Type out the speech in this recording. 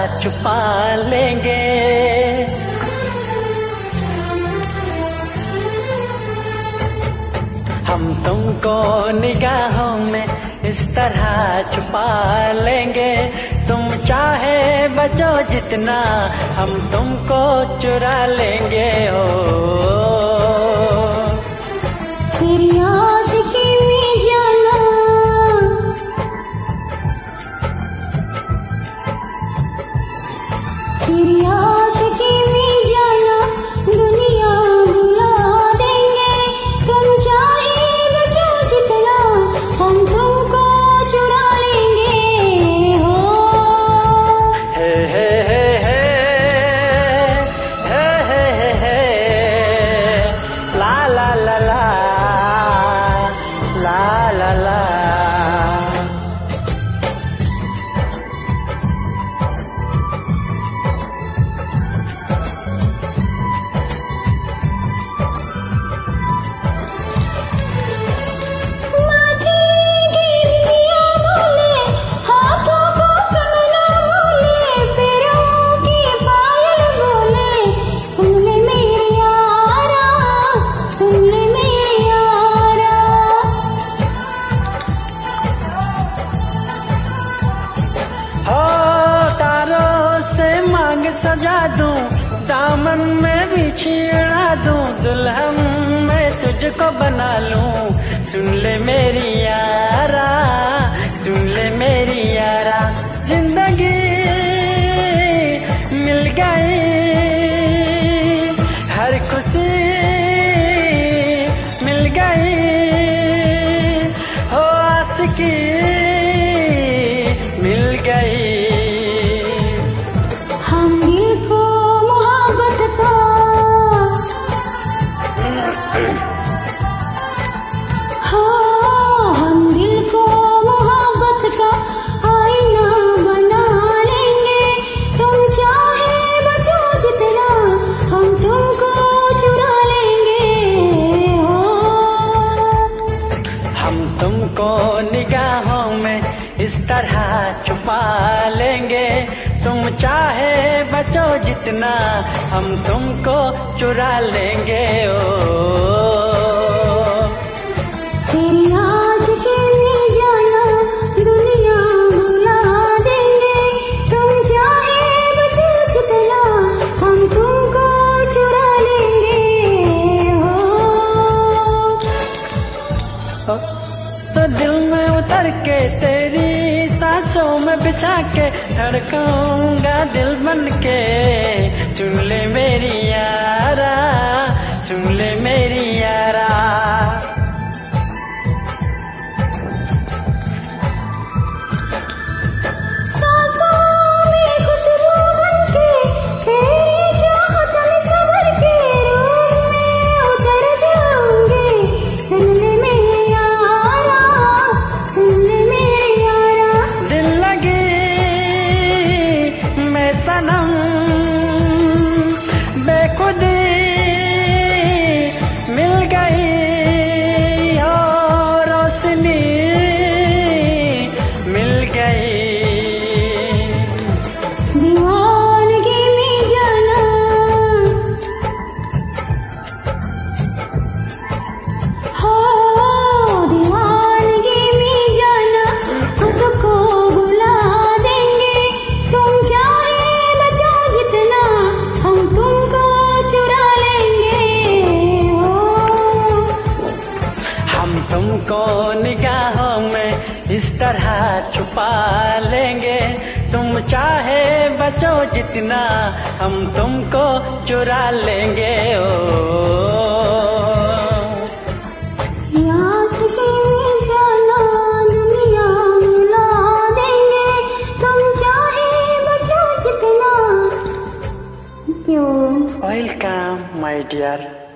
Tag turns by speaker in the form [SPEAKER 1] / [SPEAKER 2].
[SPEAKER 1] छुपा लेंगे। हम तुमको निगाहों में इस तरह छुपा लेंगे, तुम चाहे बचो जितना हम तुमको चुरा लेंगे। ओ
[SPEAKER 2] तेरी आशिकी में जाना, तेरी आशिकी में जाना दुनिया भुला देंगे, तुम चाहे बचो जितना हम तुमको चुरा लेंगे। हो
[SPEAKER 1] हे हे हे हे हे हे हे ला ला ला ला ला ला ला। सजा दूं दामन में भी छेड़ा दूं, दुल्हन मैं तुझको बना लूं। सुन ले मेरी यारा, सुन ले मेरी यारा, जिंदगी मिल गई, हर खुशी मिल गई, हो आशिकी मिल गई। तुमको निगाहों में इस तरह छुपा लेंगे, तुम चाहे बचो जितना हम तुमको चुरा लेंगे। ओ
[SPEAKER 2] तेरी आशिकी में जाना दुनिया भुला देंगे, तुम चाहे बचो जितना हम तुमको चुरा लेंगे।
[SPEAKER 1] हो तो दिल में उतर के तेरी सांसों में बिछा के धड़काऊंगा दिल बन के। सुन ले मेरी यारा, सुन ले मेरी यारा, बेखुदी मिल गई, और रोशनी मिल गई।
[SPEAKER 2] दीवानगी में जाना, हो दीवानगी में जाना खुद को भुला देंगे, तुम चाहे बचो जितना हम तुमको चुरा लेंगे।
[SPEAKER 1] हम तुमको निगाहों में इस तरह छुपा लेंगे, तुम चाहे बचो जितना हम तुमको चुरा लेंगे। ओ
[SPEAKER 2] आशिकी में जाना दुनिया भुला देंगे, तुम चाहे बचो जितना।
[SPEAKER 1] Welcome my dear.